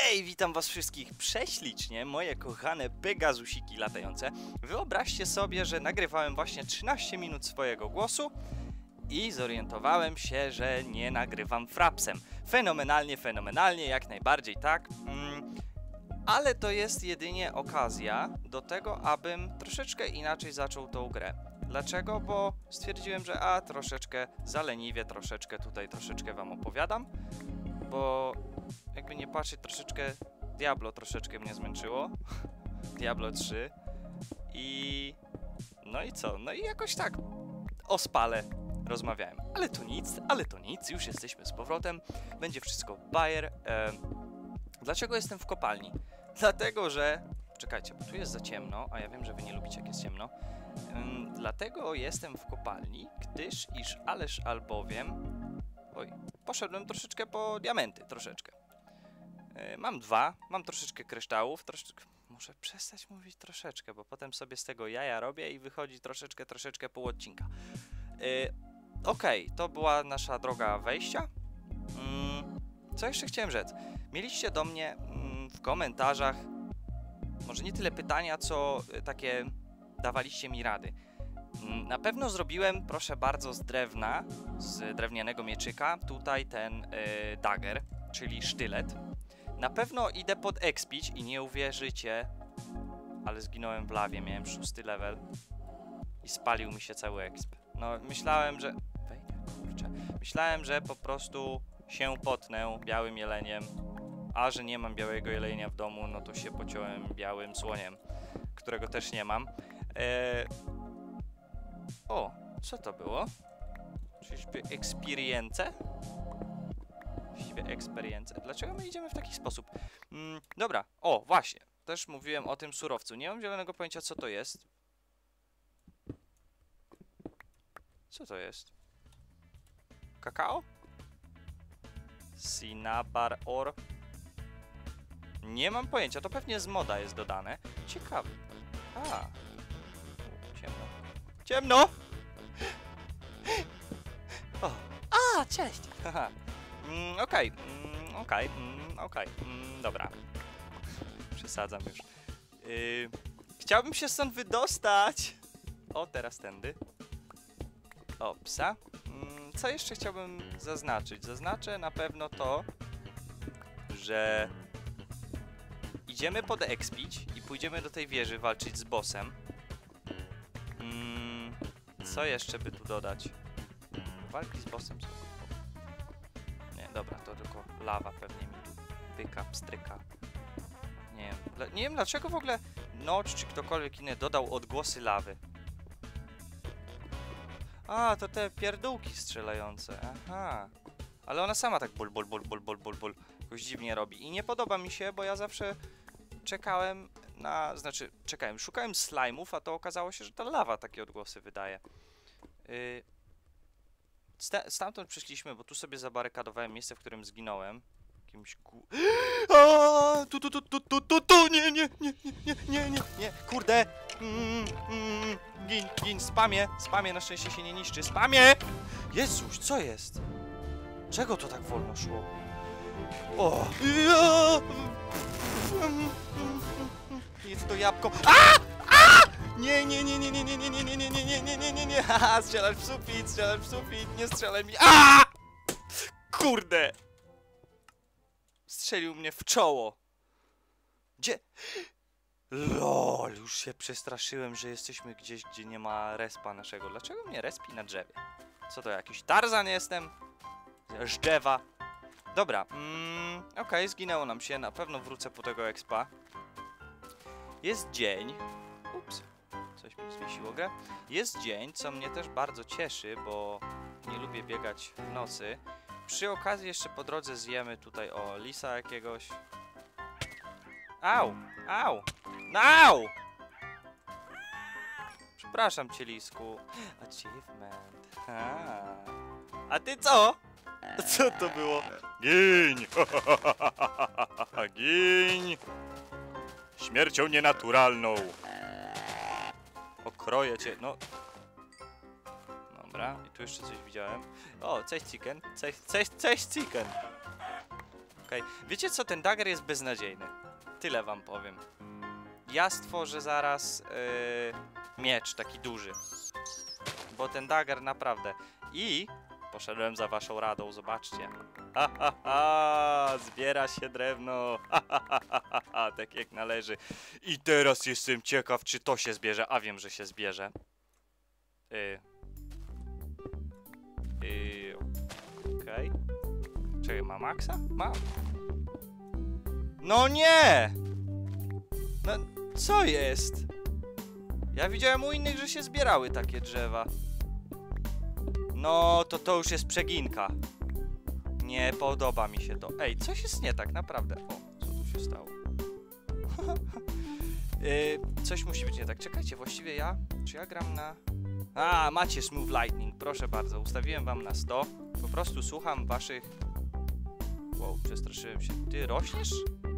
Hej, witam was wszystkich prześlicznie, moje kochane Pegazusiki latające. Wyobraźcie sobie, że nagrywałem właśnie 13 minut swojego głosu i zorientowałem się, że nie nagrywam frapsem. Fenomenalnie, jak najbardziej tak. Ale to jest jedynie okazja do tego, abym troszeczkę inaczej zaczął tą grę. Dlaczego? Bo stwierdziłem, że troszeczkę zaleniwie, troszeczkę wam opowiadam, bo jakby nie patrzeć, Diablo troszeczkę mnie zmęczyło. Diablo 3. No i co? No i jakoś tak o spale rozmawiałem. Ale to nic, już jesteśmy z powrotem. Będzie wszystko bajer. Dlaczego jestem w kopalni? Dlatego, że... Czekajcie, bo tu jest za ciemno, a ja wiem, że wy nie lubicie, jak jest ciemno. Dlatego jestem w kopalni, gdyż albowiem... Oj, poszedłem troszeczkę po diamenty, troszeczkę. Mam troszeczkę kryształów, muszę przestać mówić troszeczkę, bo potem sobie z tego jaja robię i wychodzi troszeczkę pół odcinka. Okej, to była nasza droga wejścia. Co jeszcze chciałem rzec? Mieliście do mnie w komentarzach może nie tyle pytania, co takie dawaliście mi rady. Na pewno zrobiłem, proszę bardzo, z drewna, z drewnianego mieczyka, tutaj ten dagger, czyli sztylet. Na pewno idę pod expić i nie uwierzycie, ale zginąłem w lawie, miałem 6 level i spalił mi się cały exp. No myślałem, że... Myślałem, że po prostu się potnę białym jeleniem, a że nie mam białego jelenia w domu, no to się pociąłem białym słoniem, którego też nie mam. O, co to było? Czyżby experience? Właściwie experience. Dlaczego my idziemy w taki sposób? Dobra, o, właśnie. Też mówiłem o tym surowcu. Nie mam zielonego pojęcia, co to jest. Co to jest? Kakao? Cinnabar ore? Nie mam pojęcia, to pewnie z moda jest dodane. Ciekawe. Ciemno. Ciemno! O. Cześć! Okej. Dobra. Przesadzam już. Chciałbym się stąd wydostać! O, teraz tędy. O, psa. Co jeszcze chciałbym zaznaczyć? Zaznaczę na pewno to, że idziemy pod expić i pójdziemy do tej wieży walczyć z bossem. Co jeszcze by tu dodać? Walki z bossem są... Nie, dobra, to tylko lawa pewnie mi tu pyka, pstryka. Nie wiem dlaczego w ogóle Notch czy ktokolwiek inny dodał odgłosy lawy. To te pierdółki strzelające, aha. Ale ona sama tak ból, jakoś dziwnie robi. I nie podoba mi się, bo ja zawsze czekałem na... szukałem slime'ów, a to okazało się, że ta lawa takie odgłosy wydaje. Stamtąd przyszliśmy, bo tu sobie zabarykadowałem miejsce, w którym zginąłem. Jakimś nie, kurde! Gin, spamie, na szczęście się nie niszczy, spamie! Jezuś, co jest? Czego to tak wolno szło? O! Jest to jabłko. Nie. Haha, strzelasz w sufit, nie strzelaj mi. Kurde! Strzelił mnie w czoło. Gdzie? LOL, już się przestraszyłem, że jesteśmy gdzieś, gdzie nie ma respa naszego. Dlaczego mnie respi na drzewie? Co to, jakiś Tarzan jestem? Z drzewa. Dobra, okej, zginęło nam się. Na pewno wrócę po tego expa. Jest dzień. Ups, coś mi zwiesiło grę. Jest dzień, co mnie też bardzo cieszy, bo nie lubię biegać w nocy. Przy okazji jeszcze po drodze zjemy tutaj, lisa jakiegoś. Au! Przepraszam cię, lisku. Achievement. A ty co? Co to było? Giń! Giń! Śmiercią nienaturalną. Okroję cię, no. Dobra, i tu jeszcze coś widziałem. O, cześć chicken. Cześć chicken. Okej. Wiecie co, ten dagger jest beznadziejny. Tyle wam powiem. Ja stworzę zaraz miecz taki duży. Bo ten dagger naprawdę... I poszedłem za waszą radą, zobaczcie. Ha, ha, ha, zbiera się drewno. Ha, ha, ha, ha, ha, tak jak należy. I teraz jestem ciekaw, czy to się zbierze. A wiem, że się zbierze. Okej. Czekaj, ma maksa? Ma. No nie! No, co jest? Ja widziałem u innych, że się zbierały takie drzewa. No, to już jest przeginka. Nie podoba mi się to. Ej, coś jest nie tak, naprawdę. O, co tu się stało? Coś musi być nie tak. Czekajcie, właściwie czy ja gram na... A, macie Smooth Lightning, proszę bardzo. Ustawiłem wam na 100. Po prostu słucham waszych... Wow, przestraszyłem się. Ty rośniesz?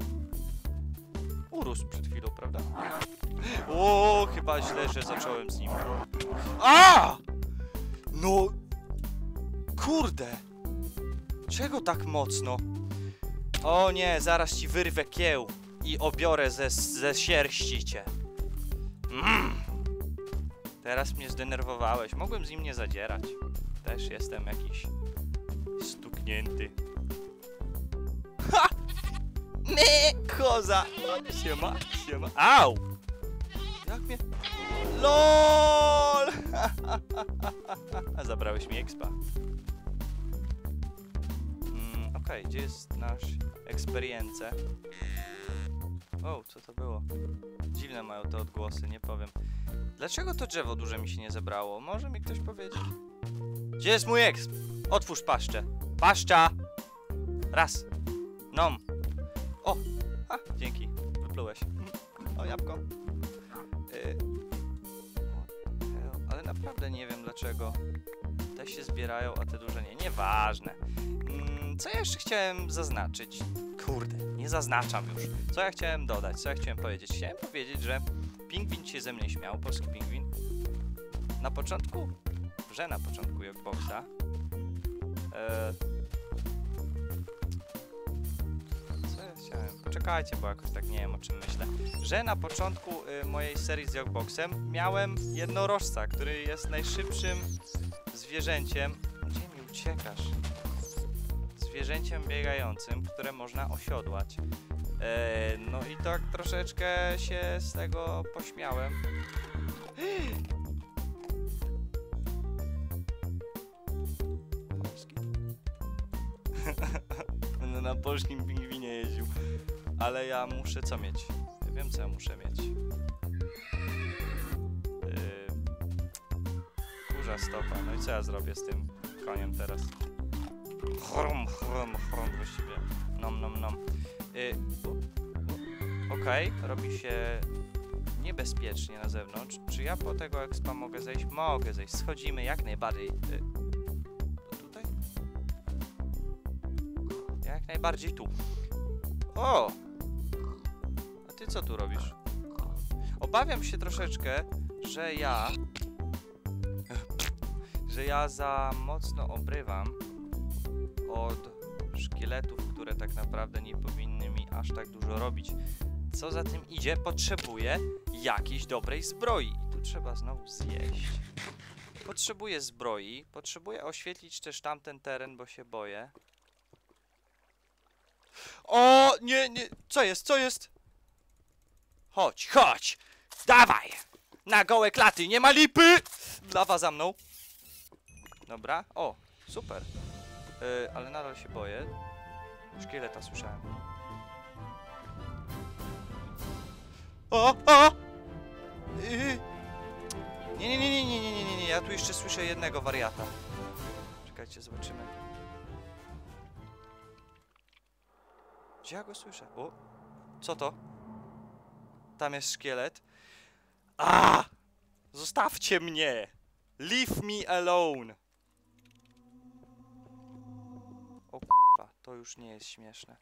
Urósł przed chwilą, prawda? O, chyba źle, że zacząłem z nim. A! No... Kurde! Czego tak mocno? O nie, zaraz ci wyrwę kieł i obiorę ze sierści cię. Teraz mnie zdenerwowałeś. Mogłem z nim nie zadzierać. Też jestem jakiś stuknięty. Ha! Nie, koza! No, siema, siema. Au! Jak mnie... LOL! Zabrałeś mi expa. Okej, gdzie jest nasz experience? O, co to było? Dziwne mają te odgłosy, nie powiem. Dlaczego to drzewo duże mi się nie zebrało? Może mi ktoś powiedzieć? Gdzie jest mój exp? Otwórz paszczę. Paszcza! Raz. Nom. O! Ha, dzięki. Wyplułeś. O, jabłko. Ale naprawdę nie wiem dlaczego. Te się zbierają, a te duże nie. Nieważne. Co ja jeszcze chciałem zaznaczyć? Kurde, nie zaznaczam już. Co ja chciałem dodać? Co ja chciałem powiedzieć? Chciałem powiedzieć, że pingwin się ze mnie śmiał, polski pingwin. Na początku, na początku Jogboxa. Co ja chciałem? Czekajcie, bo jakoś tak nie wiem, o czym myślę. Że na początku mojej serii z Jogboxem miałem jednorożca, który jest najszybszym zwierzęciem. Gdzie mi uciekasz? Zwierzęciem biegającym, które można osiodłać. No i tak troszeczkę się z tego pośmiałem. Polski. Będę na polskim pingwinie jeździł. Ale ja muszę co mieć? Ja wiem, co ja muszę mieć. Kurza stopa. No i co ja zrobię z tym koniem teraz? Chrom właściwie. Nom. Okej, robi się niebezpiecznie na zewnątrz. Czy ja po tego expa mogę zejść? Mogę zejść. Schodzimy jak najbardziej. Tutaj? Jak najbardziej tu. O! A ty co tu robisz? Obawiam się troszeczkę, że ja za mocno obrywam od szkieletów, które tak naprawdę nie powinny mi aż tak dużo robić. Co za tym idzie? Potrzebuję jakiejś dobrej zbroi. I tu trzeba znowu zjeść. Potrzebuję zbroi. Potrzebuję oświetlić też tamten teren, bo się boję. O, nie. Co jest? Chodź. Dawaj! Na gołe klaty, nie ma lipy! Lawa za mną. Dobra, o, super. Ale nadal się boję. Szkieleta słyszałem. O! Nie, ja tu jeszcze słyszę jednego wariata. Czekajcie, zobaczymy. Gdzie ja go słyszę? O! Co to? Tam jest szkielet. A! Zostawcie mnie! Leave me alone! O k***a, to już nie jest śmieszne.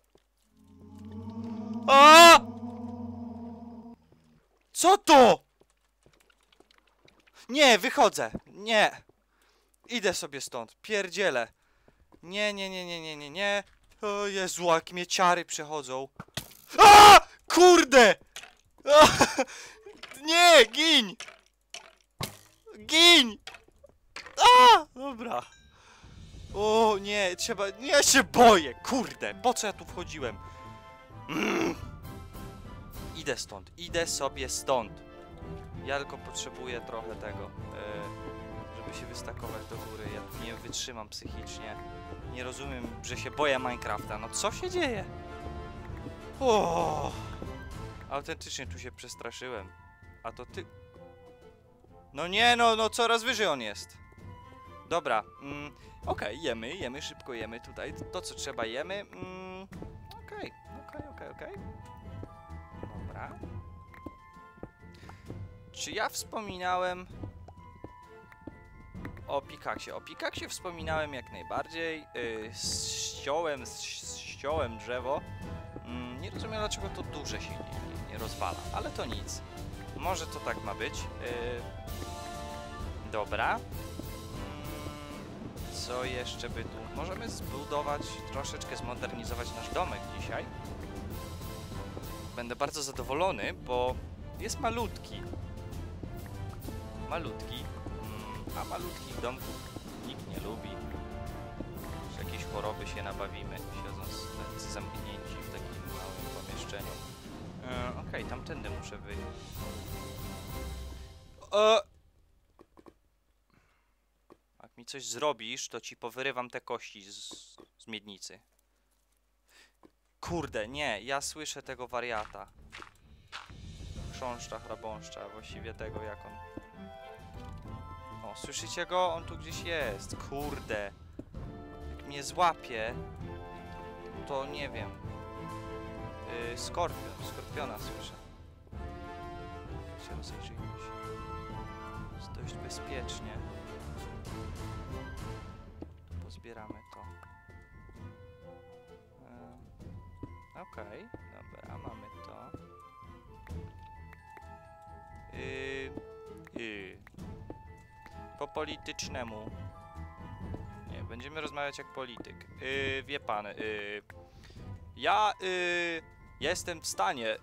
A! Co to? Nie, wychodzę. Nie. Idę sobie stąd. Pierdzielę. Nie. O Jezu, jak mnie ciary przechodzą. A! Kurde! A! Nie, gin! Gin! A! Dobra. O nie, trzeba... Ja się boję, kurde! Po co ja tu wchodziłem? Idę stąd, idę sobie stąd. Ja tylko potrzebuję trochę tego, żeby się wystakować do góry. Ja tu nie wytrzymam psychicznie. Nie rozumiem, że się boję Minecrafta. No co się dzieje? O! Autentycznie tu się przestraszyłem. A to ty... No nie, no coraz wyżej on jest. Dobra, okej, jemy, szybko jemy tutaj. To, co trzeba, jemy. Okej. Dobra. Czy ja wspominałem o pikaksie? O pikaksie wspominałem jak najbardziej. Ściąłem drzewo. Nie rozumiem, dlaczego to duże się nie rozwala, ale to nic. Może to tak ma być. Dobra. Co jeszcze by tu? Możemy zbudować, troszeczkę zmodernizować nasz domek dzisiaj. Będę bardzo zadowolony, bo jest malutki. A malutkich domków nikt nie lubi. Z jakiejś choroby się nabawimy, siedząc zamknięci w takim małym pomieszczeniu. Okej, tamtędy muszę wyjść. Jak mi coś zrobisz, to ci powyrywam te kości z miednicy. Kurde, nie, ja słyszę tego wariata. Chrząszcza, chrabąszcza, właściwie tego jak on... O, słyszycie go? On tu gdzieś jest. Kurde. Jak mnie złapie, to nie wiem. Skorpiona słyszę. Się rozejrzyjmy się. Jest dość bezpiecznie. Pozbieramy to. Okej, dobra, mamy to. Po politycznemu. Nie, będziemy rozmawiać jak polityk. Wie pan, ja jestem w stanie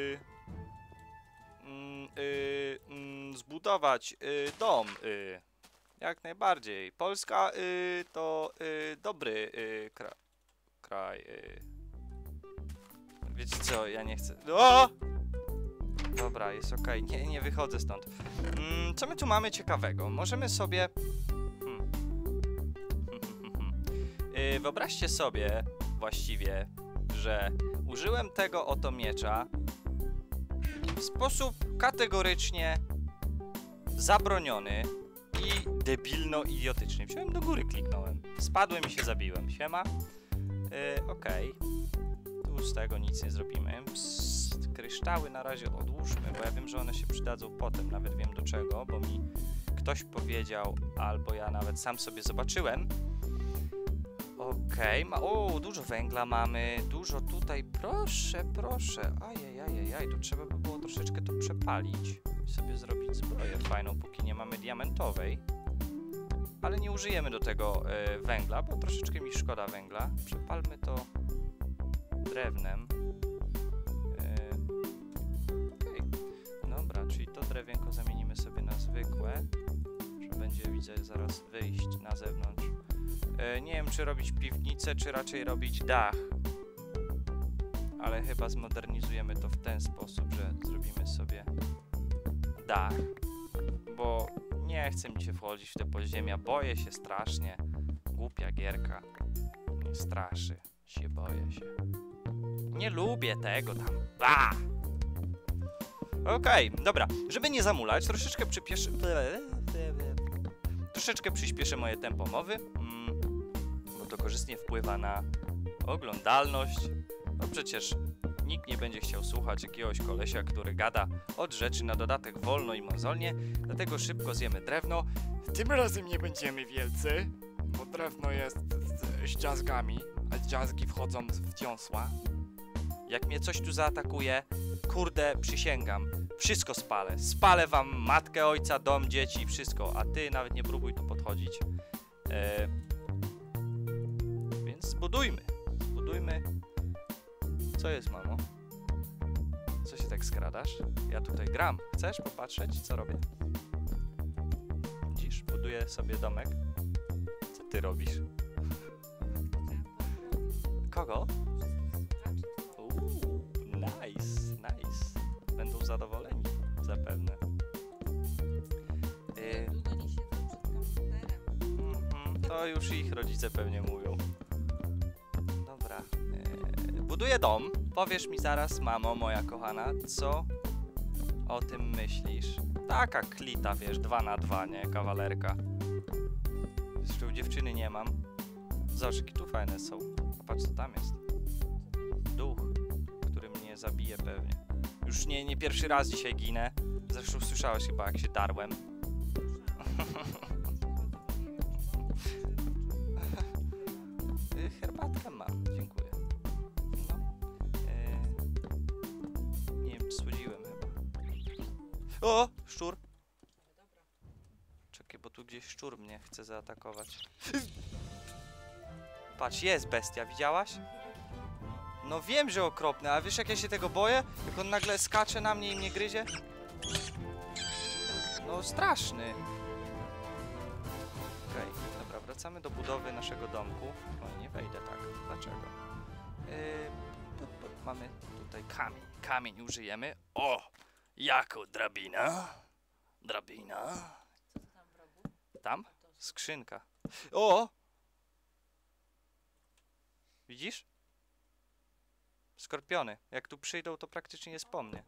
zbudować dom. Jak najbardziej. Polska to dobry kraj. Wiecie co, ja nie chcę... O! Dobra, jest okej. Nie wychodzę stąd. Co my tu mamy ciekawego? Możemy sobie... Wyobraźcie sobie właściwie, że użyłem tego oto miecza w sposób kategorycznie zabroniony i debilno-idiotyczny. Wziąłem do góry, kliknąłem. Spadłem i się zabiłem. Siema. Okej. Tu z tego nic nie zrobimy. Kryształy na razie odłóżmy, bo ja wiem, że one się przydadzą potem. Nawet wiem do czego, bo mi ktoś powiedział, albo ja nawet sam sobie zobaczyłem. Okej, o, dużo węgla mamy, dużo tutaj, proszę. Ajajajajaj, to trzeba by było troszeczkę to przepalić i sobie zrobić zbroję fajną, póki nie mamy diamentowej. Ale nie użyjemy do tego węgla, bo troszeczkę mi szkoda węgla. Przepalmy to drewnem. Okej, dobra, czyli to drewienko zamienimy sobie na zwykłe, że będzie, widzę, zaraz wyjść na zewnątrz. Nie wiem, czy robić piwnicę, czy raczej robić dach. Ale chyba zmodernizujemy to w ten sposób, że zrobimy sobie dach. Bo nie chce mi się wchodzić w te podziemia, boję się strasznie. Głupia gierka. Nie straszy. Boję się. Nie lubię tego tam. Okej, dobra. Żeby nie zamulać, troszeczkę przyspieszę moje tempo mowy. Bo to korzystnie wpływa na oglądalność. No przecież nikt nie będzie chciał słuchać jakiegoś kolesia, który gada od rzeczy na dodatek wolno i mozolnie. Dlatego szybko zjemy drewno. Tym razem nie będziemy wielcy, bo drewno jest z dziazgami, a dziazgi wchodzą w dziąsła. Jak mnie coś tu zaatakuje, kurde, przysięgam, wszystko spalę. Spalę wam matkę, ojca, dom, dzieci, wszystko, a ty nawet nie próbuj tu podchodzić. Więc zbudujmy Budujmy. Co jest, mamo? Co się tak skradasz? Ja tutaj gram. Chcesz popatrzeć, co robię? Widzisz? Buduję sobie domek. Co ty robisz? Kogo? Nice, nice. Będą zadowoleni, zapewne. To już ich rodzice pewnie mówią. Dobra. Buduję dom. Powiesz mi zaraz, mamo, moja kochana, co o tym myślisz? Taka klita, wiesz, 2x2, nie? Kawalerka. Zresztą dziewczyny nie mam. Zobacz, jakie tu fajne są. Popatrz, co tam jest. Duch, który mnie zabije pewnie. Już nie pierwszy raz dzisiaj ginę. Zresztą słyszałeś chyba, jak się darłem. Herbatkę mam, dziękuję. No. Nie wiem, czy słodziłem chyba. O! Szczur! Czekaj, bo tu gdzieś szczur mnie chce zaatakować. Patrz, jest bestia, widziałaś? No wiem, że okropne, a wiesz, jak ja się tego boję? Jak on nagle skacze na mnie i mnie gryzie? No straszny. Okej, dobra, wracamy do budowy naszego domku. O, nie wejdę tak. Dlaczego? Mamy tutaj kamień. Kamień użyjemy. O! Jako drabina. Drabina. Tam? Skrzynka. O! Widzisz? Skorpiony. Jak tu przyjdą, to praktycznie jest po mnie.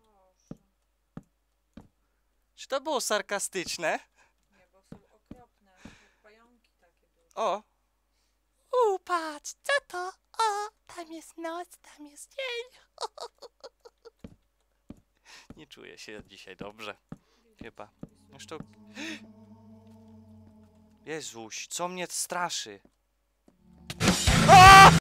Czy to było sarkastyczne? Nie, bo są okropne. Jak pająki takie duże. O! Patrz, co to? O, tam jest noc, tam jest dzień. Nie czuję się dzisiaj dobrze. Chyba. Zresztą... Jezuś, co mnie straszy?